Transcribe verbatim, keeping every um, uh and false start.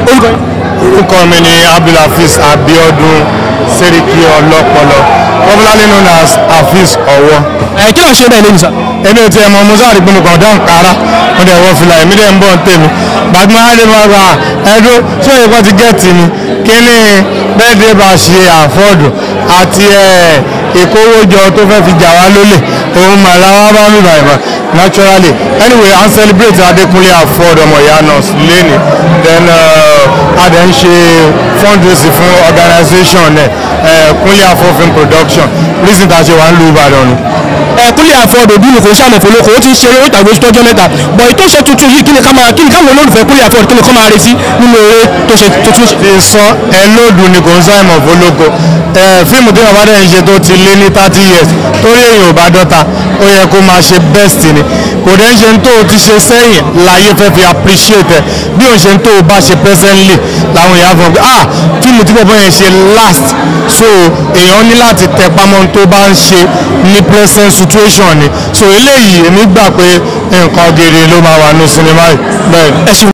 orúkọ yìí. orúkọ mi ni Abdulhafiz Abiodun Seriki Ọlọ́pọlọ, popularly known as Hafiz Ọwọ́. ẹ kí ló ń ṣe bẹ́ẹ̀ lẹ́yìn sá. èmi ò tiẹ̀ mọ musa àdìgbò mi kàn dáhùn kára mo dẹ̀ wọ fìlà èmi dẹ̀ ń bọ̀ ń tèmi gbàgbọ́n á lè máa gba ẹ̀dùn tí òye kan ti gẹ̀ẹ́tì mi kí ni bẹ́ẹ̀ dé bá ṣe àfọ́ọ̀dù àti ìkówójọ tó fẹ́ fi jà wá lólè òun màláwá bá mi bàbà naturally anyway I celebrate Adékúnlé Afọ́ọ̀dù ọmọ ìyá nurse lẹ́ni then a dẹ̀ ń ṣe fundraising fún organisation ẹ̀ Kúnlé Afọ́ film production reason tá a ṣe wà ń lu Ìbàdàn ni. Kúnlé Afọ́ọ̀dù bí nìkan ṣàlẹ̀ fọlọ́kọ̀ ó ti ṣe eré ìtàgé oṣù tọ́jọ́ mẹ́ta bọ̀ ètò ìṣe tuntun yìí kí ni ká máa kí ni káwọn olólùfẹ́ Kúnlé Afọ́ọ̀dù kí ni kọ́ máa retí nínú eré tó ṣe tuntun. ti sọ ẹ lóòdù ni kò ń sọ ìmọ̀ fọlọ́kọ fíìmù tí bàbá dẹ̀ ń ṣe tó ti lé ní thirty years torí èèyàn ò bá dọ́ta ó yẹ kó máa ṣe best ni kò dẹ̀ ń ṣe tó o ti ṣe sẹ́yìn láyé fẹ́ fi appreciate ẹ bí òun ṣe tó o bá ṣe presently làwọn èèyàn fún ọ ah fíìmù tí bàbá yẹn ṣe last so èèyàn ní láti tẹ pamọ́ tó bá ń ṣe ní present situation ni so eléyìí èmi gbà pé nǹkan gèrè ló máa wà ní sinimá yìí bẹ́ẹ̀.